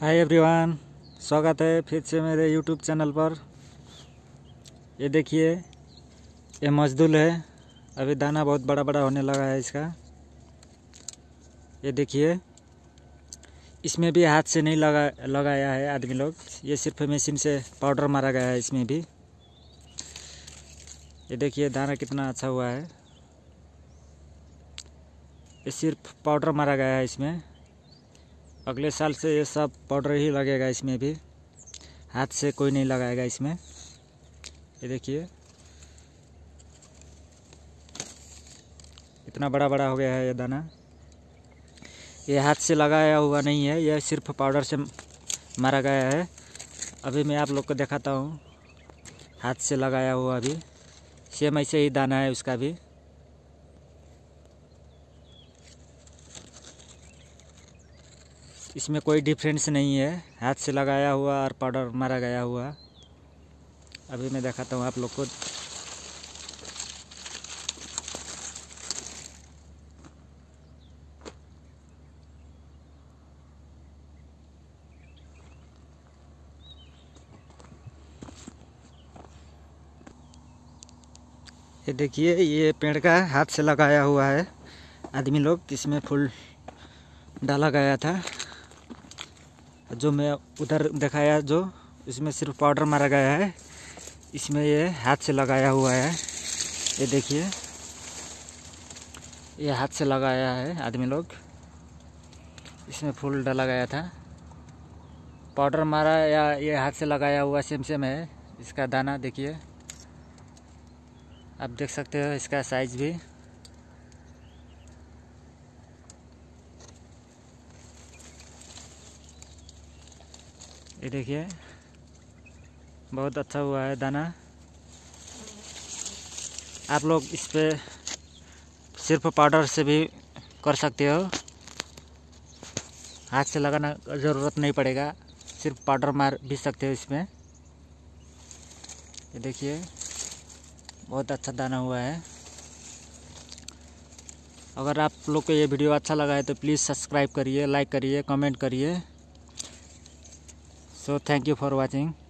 Hi everyone, स्वागत है फिर से मेरे यूट्यूब चैनल पर। ये देखिए, ये मजदूर है। अभी दाना बहुत बड़ा बड़ा होने लगा है इसका। ये देखिए, इसमें भी हाथ से नहीं लगाया है आदमी लोग। ये सिर्फ मशीन से पाउडर मारा गया है इसमें भी। ये देखिए दाना कितना अच्छा हुआ है। ये सिर्फ पाउडर मारा गया है इसमें। अगले साल से ये सब पाउडर ही लगेगा इसमें भी, हाथ से कोई नहीं लगाएगा इसमें। ये देखिए इतना बड़ा बड़ा हो गया है ये दाना। ये हाथ से लगाया हुआ नहीं है, यह सिर्फ पाउडर से मारा गया है। अभी मैं आप लोग को दिखाता हूँ हाथ से लगाया हुआ भी। सेम ऐसे ही दाना है उसका भी। इसमें कोई डिफरेंस नहीं है, हाथ से लगाया हुआ और पाउडर मारा गया हुआ। अभी मैं दिखाता हूँ आप लोग को। ये देखिए, ये पेड़ का हाथ से लगाया हुआ है आदमी लोग। इसमें फूल डाला गया था, जो मैं उधर दिखाया जो इसमें सिर्फ पाउडर मारा गया है। इसमें ये हाथ से लगाया हुआ है। ये देखिए, ये हाथ से लगाया है आदमी लोग। इसमें फूल डाला गया था, पाउडर मारा या ये हाथ से लगाया हुआ सेम है। इसका दाना देखिए, आप देख सकते हो इसका साइज भी। ये देखिए बहुत अच्छा हुआ है दाना। आप लोग इस पे सिर्फ पाउडर से भी कर सकते हो, हाथ से लगाना ज़रूरत नहीं पड़ेगा, सिर्फ पाउडर मार भी सकते हो इसमें। ये देखिए बहुत अच्छा दाना हुआ है। अगर आप लोग को ये वीडियो अच्छा लगा है तो प्लीज़ सब्सक्राइब करिए, लाइक करिए, कमेंट करिए। So thank you for watching.